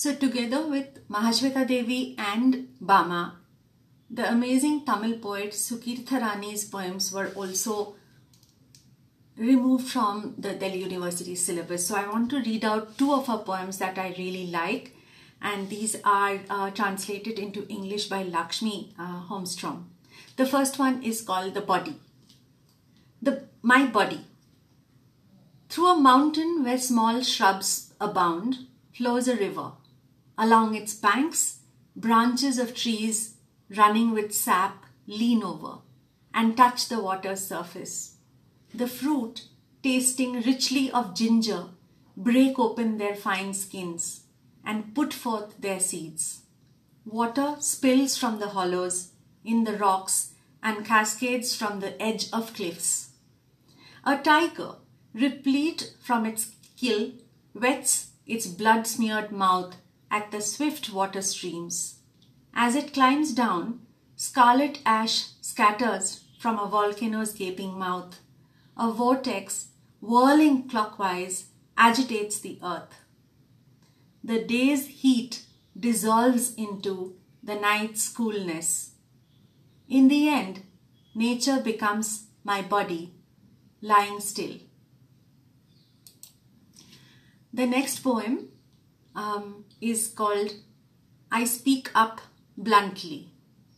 So together with Mahashweta Devi and Bama, the amazing Tamil poet Sukirtha Rani's poems were also removed from the Delhi University syllabus. So I want to read out two of her poems that I really like, and these are translated into English by Lakshmi Holmstrom. The first one is called The Body. My body. Through a mountain where small shrubs abound flows a river. Along its banks, branches of trees running with sap lean over and touch the water's surface. The fruit, tasting richly of ginger, break open their fine skins and put forth their seeds. Water spills from the hollows in the rocks and cascades from the edge of cliffs. A tiger, replete from its kill, wets its blood-smeared mouth at the swift water streams. As it climbs down, scarlet ash scatters from a volcano's gaping mouth. A vortex, whirling clockwise, agitates the earth. The day's heat dissolves into the night's coolness. In the end, nature becomes my body, lying still. The next poem is called I Speak Up Bluntly.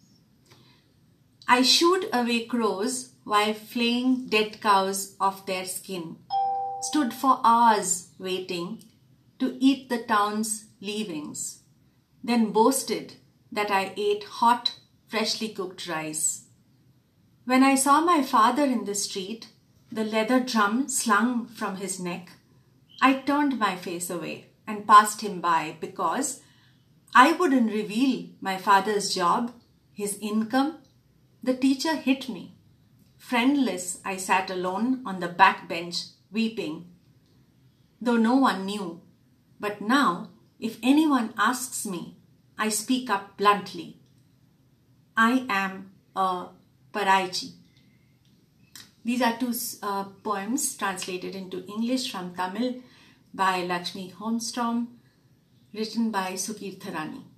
I shooed away crows while flaying dead cows off their skin, stood for hours waiting to eat the town's leavings, then boasted that I ate hot, freshly cooked rice. When I saw my father in the street, the leather drum slung from his neck, I turned my face away and passed him by because I wouldn't reveal my father's job, his income. The teacher hit me. Friendless, I sat alone on the back bench, weeping, though no one knew. But now, if anyone asks me, I speak up bluntly. I am a Paraichi. These are two poems translated into English from Tamil by Lakshmi Holmstrom, written by Sukirtha Rani.